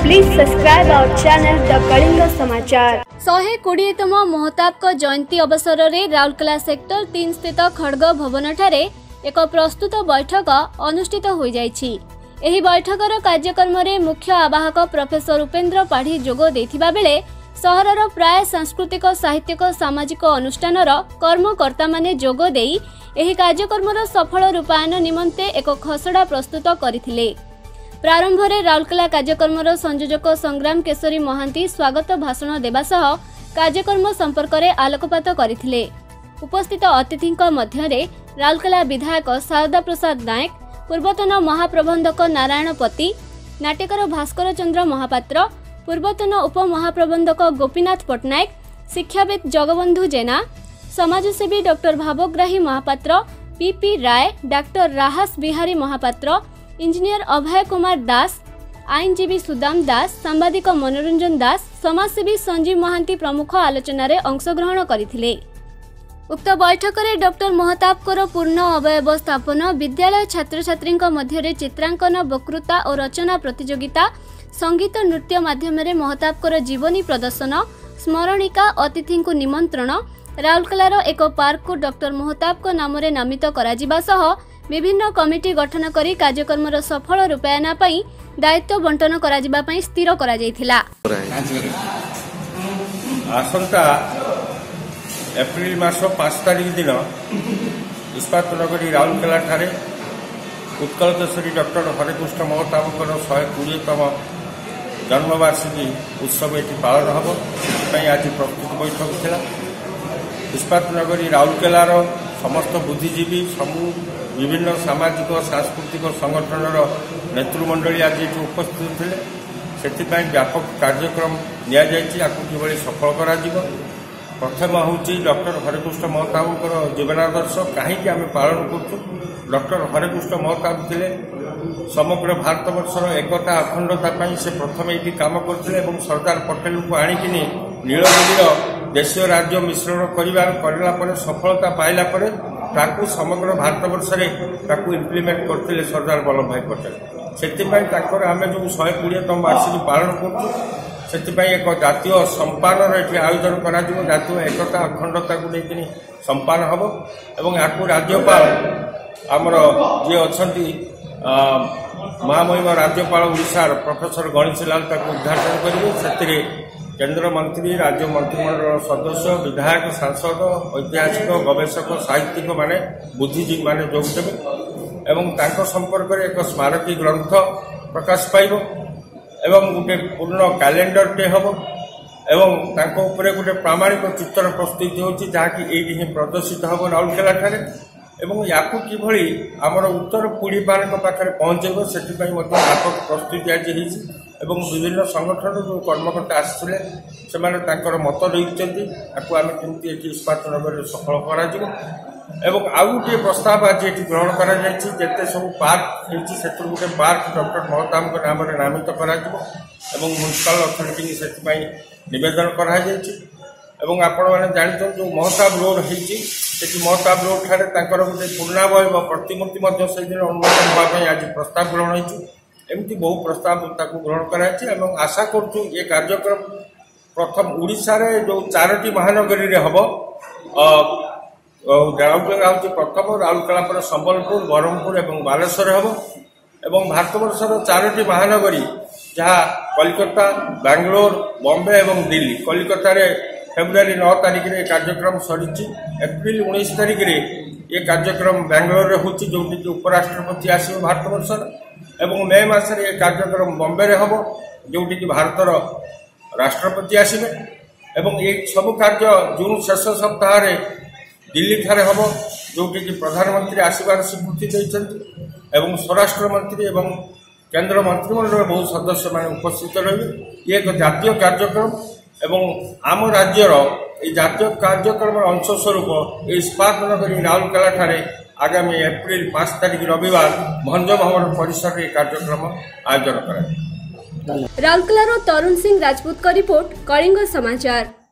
Please subscribe our channel The Kalinga Samachar. 120तम Mahtab जयंती अवसर में Rourkela sector 3 स्थित खड़ग भवन ठारे एक प्रस्तुत बैठक अनुष्ठित हो जाइछि। एही बैठकर कार्यक्रम रे मुख्य आवाहक प्रोफेसर उपेंद्र पाढ़ी जोग देथिबा बेले सहरर प्राय सांस्कृतिक साहित्यिक सामाजिक अनुष्ठानर कर्मकर्ता माने जोग देई एही कार्यक्रम सफल रूपायन निमंते एक खसड़ा प्रस्तुत करथिले। प्रारंभ में राउरकेला कार्यक्रम संयोजक संग्राम केशरी महांती स्वागत भाषण देवा सह कार्यक्रम संपर्क में आलोकपात करथिले। उपस्थित अतिथि मध्य राउरकेला विधायक शारदा प्रसाद नायक, पूर्वतन महाप्रबंधक नारायण पति, नाट्यकार भास्कर चंद्र महापात्र, पूर्वतन उपमहाप्रबंधक गोपीनाथ पट्टनायक, शिक्षाविद जगबंधु जेना, समाजसेवी doctor Bhabagrahi Mahapatra, PP Ray, doctor Rahas Bihari Mahapatra, engineer Abhay Kumar Das, आईनजीवी सुदाम दास, सांबादिक मनोरंजन दास, समाजसेवी संजीव महांती प्रमुख आलोचन में अंशग्रहण करथिले। उक्त बैठक में डॉक्टर महताबकर पूर्ण अवयव स्थापन, विद्यालय छात्र छात्री मध्य चित्रांकन, वक्तृता और रचना प्रतियोगिता, संगीत नृत्य माध्यम महताबकर जीवनी प्रदर्शन, स्मरणिका, अतिथि को निमंत्रण, राउरकेलार एक पार्क को डॉक्टर महताब नाम नामित करा सह विभिन्न कमिटी गठन करी कार्यक्रम सफल रूपायन पई दायित्व बंटन करा स्थिर करा जायथिला। आसंता एप्रिल मास 5 तारिख दिन इस्पात नगरी राउरकेला ठारे उत्कल केशरी डॉक्टर हरेकृष्ण महताबकर 120तम जन्मवार्षिकी उत्सव ये पालन हम आज प्रस्तुत बैठक थिला। इस्पात नगरी राउरकेलार समस्त बुद्धिजीवी सबू विभिन्न सामाजिक सांस्कृतिक संगठन नेतृमंडली आज ये उपस्थित थे। से व्यापक कार्यक्रम नि सफल कर प्रथम हूँ डॉक्टर हरेकृष्ण महताबकर जीवनादर्श कहीं आम पालन कर। डॉक्टर हरेकृष्ण महताब थे समग्र भारत वर्षर एकता अखंडता से प्रथम ये कम करते सरदार पटेल को आणिक नीलगिरी देशीय राज्य मिश्रण करला सफलता पाइला ताकू समग्र भारत वर्ष में इम्प्लीमेंट करते सरदार वल्लभ भाई पटेल। से आम जो 120तम वार्षिकी पालन कर एक जातीय सम्पान ये आयोजन कर जातीय एकता अखंडता को लेकिन सम्पान हम एवं या राज्यपाल आमर जी अच्छा महामहिम राज्यपाल ओडिशार प्रोफेसर गणेश लाल उद्घाटन करेंगे। केंद्र मंत्री, राज्य मंत्रिमंडल सदस्य, विधायक, सांसद, ऐतिहासिक गवेषक, साहित्यिक माने बुद्धिजीवी माने जोग देवे एवं तांको संपर्क में एक स्मारकी ग्रंथ प्रकाश पाइब एवं गोटे पूर्ण कैलेंडर टे हम एवं तांको उपरे गोटे प्रामाणिक चित्र प्रस्तुत होची जहाँकि ये प्रदर्शित हम राउरकेला ठारे एवं याकू किभली आमर उत्तर पीढ़ी मान पाखे पहुंचेब से व्यापक प्रस्तुति आज एवं विभिन्न संगठन जो कर्मकर्ता आसते से मत रही आम केमती इस्पात नगर सफल कर आउ गोटे प्रस्ताव आज ये ग्रहण कर सब पार्क होती गोटे पार्क डॉक्टर महताब नाम नामित कर म्युनिसिपल अथॉरिटी से निवेदन कर आपण मैंने जानते जो महताब रोड होती महताब रोड ठारे गोटे पूर्णावय प्रतिमूर्ति से दिन उन्मोचन होगापी आज प्रस्ताव ग्रहण हो एमती बहु प्रस्ताव ग्रहण कर आशा करूँ ये कार्यक्रम प्रथम उड़ीसा रे जो 4टी महानगरी रे हम राउरकेला हूँ प्रथम राउरकेला पर संबलपुर, ब्रह्मपुर और बालेश्वर हम एवं भारत वर्षर 4टी महानगरी जहाँ कलिकता, बेंगलोर, बॉम्बे और दिल्ली। कलिकता रे फेब्रुआरी 9 तारिख रे कार्यक्रम सरी। एप्रिल 19 तारिख रे ये कार्यक्रम बेंगलोर रे होची जोटी कि उपराष्ट्रपति आसवे भारत वर्षर एवं मे मासरे ये कार्यक्रम बॉम्बे रे हम जोटी कि भारतर राष्ट्रपति आसवे एवं ये सब कार्य जून शेष सप्ताह रे दिल्ली ठारे हम जोटी कि प्रधानमंत्री आसबार स्वीकृति देइछन्ति एवं स्वराष्ट्र मंत्री एवं केंद्र मंत्रिमंडल बहुत सदस्य माने उपस्थित रहिबे। ये एक जातीय कार्यक्रम एवं आम राज्यर ये जातीय कार्यक्रम अंश स्वरूप इस्पात नगरी राउरकेला ठारे आगामी एप्रिल 5 तारिख रविवार भंज भवन परिसर में कार्यक्रम आयोजन कर। राउरकेलार तरुण सिंह राजपूत का रिपोर्ट, कलिंग समाचार।